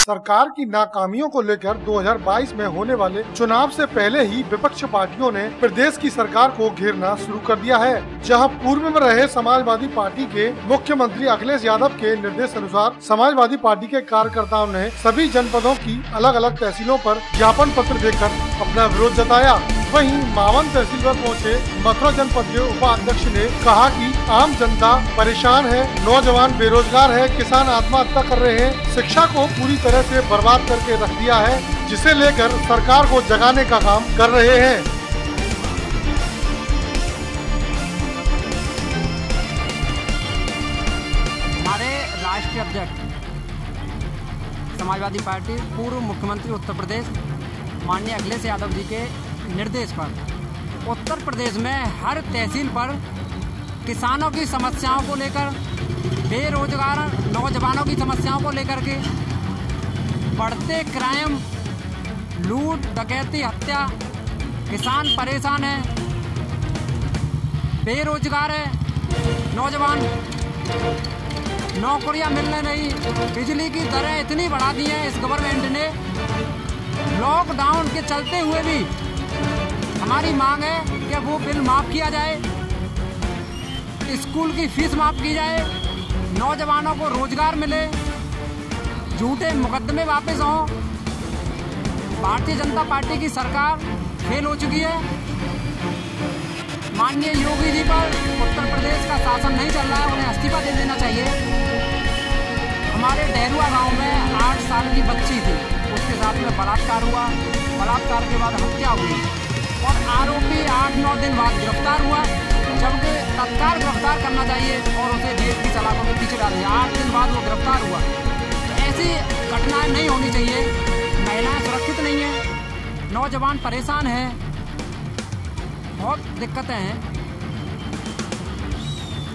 सरकार की नाकामियों को लेकर 2022 में होने वाले चुनाव से पहले ही विपक्ष पार्टियों ने प्रदेश की सरकार को घेरना शुरू कर दिया है। जहां पूर्व में रहे समाजवादी पार्टी के मुख्यमंत्री अखिलेश यादव के निर्देश अनुसार समाजवादी पार्टी के कार्यकर्ताओं ने सभी जनपदों की अलग अलग तहसीलों पर ज्ञापन पत्र देकर अपना विरोध जताया। वहीं मावन तहसील पर पहुंचे मथुरा जनपद के उपाध्यक्ष ने कहा कि आम जनता परेशान है, नौजवान बेरोजगार है, किसान आत्महत्या कर रहे हैं, शिक्षा को पूरी तरह से बर्बाद करके रख दिया है, जिसे लेकर सरकार को जगाने का काम कर रहे हैं। हमारे राष्ट्रीय अध्यक्ष समाजवादी पार्टी पूर्व मुख्यमंत्री उत्तर प्रदेश माननीय अखिलेश यादव जी के निर्देश पर उत्तर प्रदेश में हर तहसील पर किसानों की समस्याओं को लेकर, बेरोजगार नौजवानों की समस्याओं को लेकर के, बढ़ते क्राइम, लूट, डकैती, हत्या, किसान परेशान है, बेरोजगार है, नौजवान नौकरियां मिलने नहीं, बिजली की दरें इतनी बढ़ा दी हैं इस गवर्नमेंट ने। लॉकडाउन के चलते हुए भी हमारी मांग है कि वो बिल माफ किया जाए, स्कूल की फीस माफ की जाए, नौजवानों को रोजगार मिले, झूठे मुकदमे वापस हों। भारतीय जनता पार्टी की सरकार फेल हो चुकी है। माननीय योगी जी पर उत्तर प्रदेश का शासन नहीं चल रहा है, उन्हें इस्तीफा दे देना चाहिए। हमारे डेहरुआ गांव में 8 साल की बच्ची थी, उसके साथ में बलात्कार हुआ, बलात्कार के बाद हत्या हुई और आरोपी 8-9 दिन बाद गिरफ्तार हुआ, जबकि तत्काल गिरफ्तार करना चाहिए और उसे जेल की सलाखों में पीछे डाल दिया। 8 दिन बाद वो गिरफ्तार हुआ। ऐसी घटनाएं नहीं होनी चाहिए। महिलाएं सुरक्षित नहीं हैं, नौजवान परेशान हैं, बहुत दिक्कतें हैं।